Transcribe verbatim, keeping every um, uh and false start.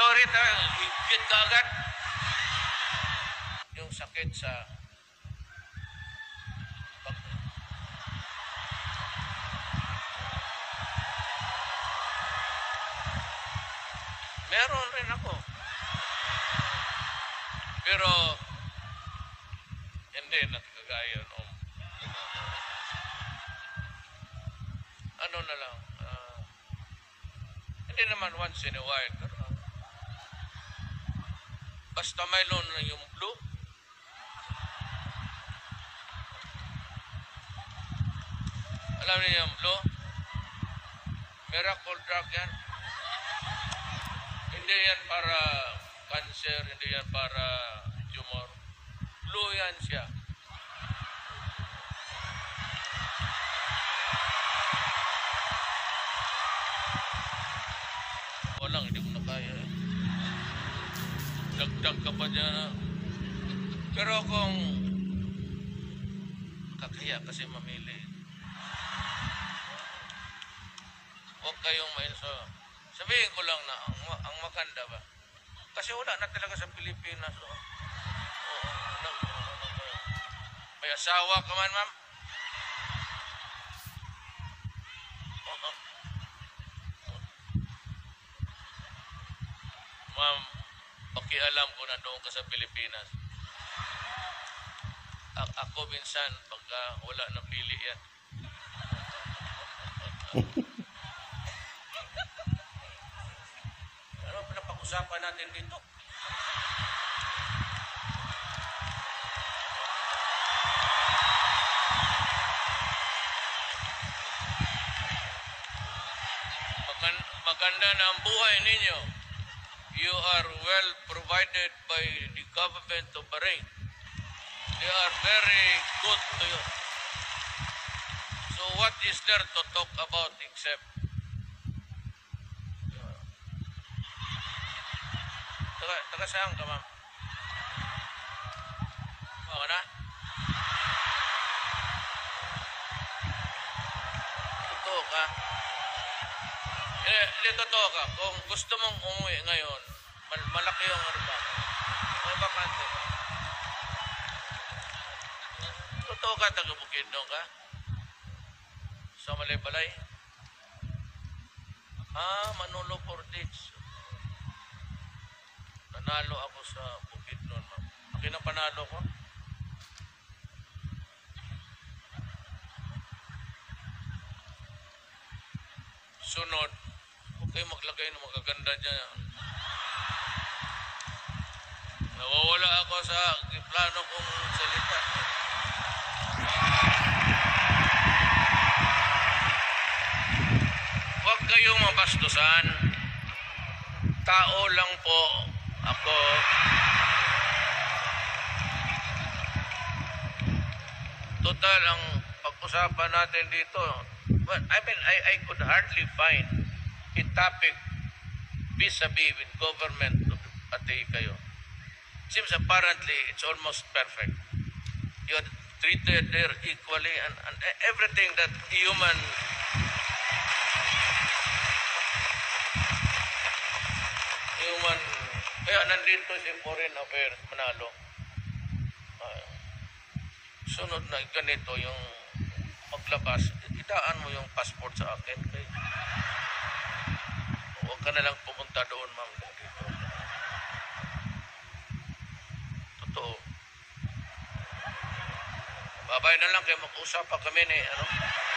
sorry, higit ka agad. Yung sakit sa pag... Meron rin ako. Pero, hindi nakagaya noong ano na lang, uh, hindi naman once in a while, pero basta mayroon na yung flu, alam niyo yung flu, miracle drug yan. Hindi yan para cancer, hindi yan para tumor. Flu yan siya. Walang, hindi ko na kaya. Dagdag ka pa niya. Pero kung kakaya kasi mamili, huwag kayong may so, sabihin ko lang na ang, ang maganda ba? Kasi wala na talaga sa Pilipinas. Oh. Oh, ano, ano, ano, may asawa ka man, ma'am? Oh, oh. Ma'am, pakialam ko na doon ka sa Pilipinas. A ako minsan, pagka wala nang pili yan. Ano pinapag-usapan natin dito? Magan maganda na ang buhay ninyo. You are well provided by the government of Bahrain. They are very good to you. So what is there to talk about except taga, taga saan ka, ma'am? Oo na? Totoo ka? Eh, hindi totoo ka. Kung gusto mong umuwi ngayon, mal malaki yung ano ba? May bakante ka. Totoo ka, taga Bukidnon ka? Sa Malay-Balay? Ah, Manolo Portage. Nanalo ako sa Bukidnon, ma'am. Akin ang panalo ko. Sunod, huwag kayo maglagay ng magaganda dyan. Nawawala ako sa plano kong salita. Huwag kayong mabastusan. Tao lang po ako. Total, ang pag-usapan natin dito, well, I mean, I, I could hardly find a topic vis-a-vis with government pati kayo. Seems apparently it's almost perfect. You're treated there equally and, and everything that human human kaya nandito si Foreign Affairs Manalo. Uh, sunod na ganito yung maglabas, itaan mo yung passport sa akin. Kaya huwag ka na lang pumunta doon, ma'am. Dito. Totoo. Babay na lang kayo, mag-usap pa kami ni, ano?